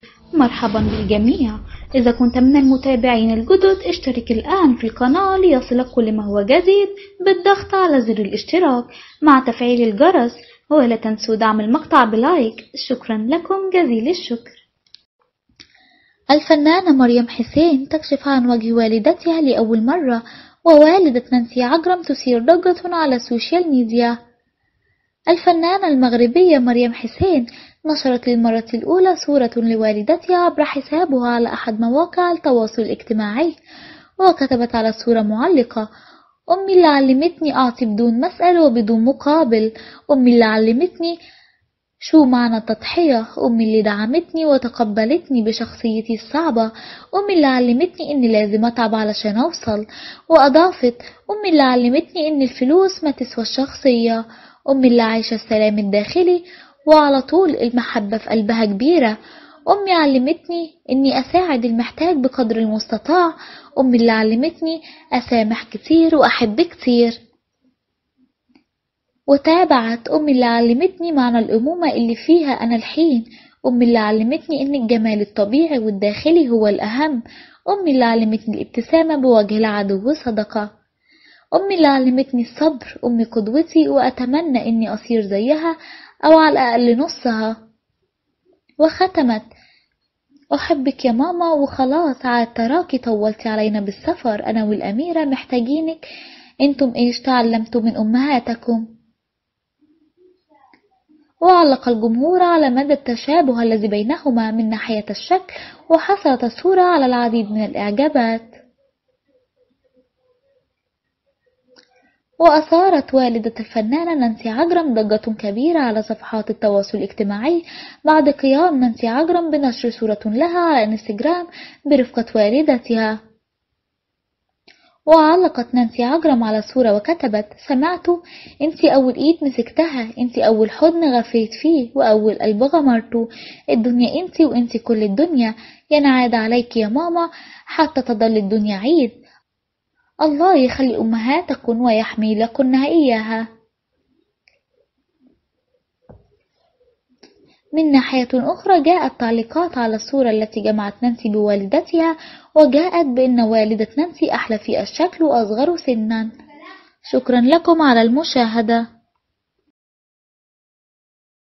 مرحبا بالجميع. إذا كنت من المتابعين الجدد اشترك الآن في القناة ليصلك كل ما هو جديد بالضغط على زر الاشتراك مع تفعيل الجرس، ولا تنسوا دعم المقطع بلايك. شكرا لكم جزيل الشكر. الفنانة مريم حسين تكشف عن وجه والدتها لأول مرة، ووالدة نانسي عجرم تثير ضجة على السوشيال ميديا. الفنانة المغربية مريم حسين نشرت للمرة الأولى صورة لوالدتها عبر حسابها على أحد مواقع التواصل الاجتماعي، وكتبت على الصورة معلقة: أمي اللي علمتني أعطي بدون مسأل وبدون مقابل، أمي اللي علمتني شو معنى التضحية، أمي اللي دعمتني وتقبلتني بشخصيتي الصعبة، أمي اللي علمتني إني لازم أتعب علشان أوصل. وأضافت: أمي اللي علمتني إن الفلوس ما تسوى الشخصية، أمي اللي عايشة السلام الداخلي وعلى طول المحبة في قلبها كبيرة، أمي علمتني إني أساعد المحتاج بقدر المستطاع، أمي اللي علمتني أسامح كتير وأحب كتير. وتابعت: أمي اللي علمتني معنى الأمومة اللي فيها أنا الحين، أمي اللي علمتني إن الجمال الطبيعي والداخلي هو الأهم، أمي اللي علمتني الابتسامة بوجه العدو صدقة، أمي اللي علمتني الصبر، أمي قدوتي وأتمنى إني أصير زيها أو على الأقل نصها. وختمت: أحبك يا ماما وخلاص، عاد تراكي طولتي علينا بالسفر، أنا والأميرة محتاجينك، انتم إيش تعلمتوا من أمهاتكم. وعلق الجمهور على مدى التشابه الذي بينهما من ناحية الشكل، وحصلت الصورة على العديد من الإعجابات. وأثارت والدة الفنانة نانسي عجرم ضجة كبيرة على صفحات التواصل الاجتماعي بعد قيام نانسي عجرم بنشر صورة لها على انستجرام برفقة والدتها. وعلقت نانسي عجرم على الصورة وكتبت: سمعتوا؟ انتي أول ايد مسكتها، انتي أول حضن غفيت فيه، وأول قلب غمرته، الدنيا انتي وانتي كل الدنيا، ينعاد عليك يا ماما حتى تضل الدنيا عيد، الله يخلي أمهاتكن ويحمي لكنها إياها. من ناحية أخرى جاءت تعليقات على الصورة التي جمعت نانسي بوالدتها، وجاءت بأن والدة نانسي أحلى في الشكل وأصغر سنا. شكرا لكم على المشاهدة.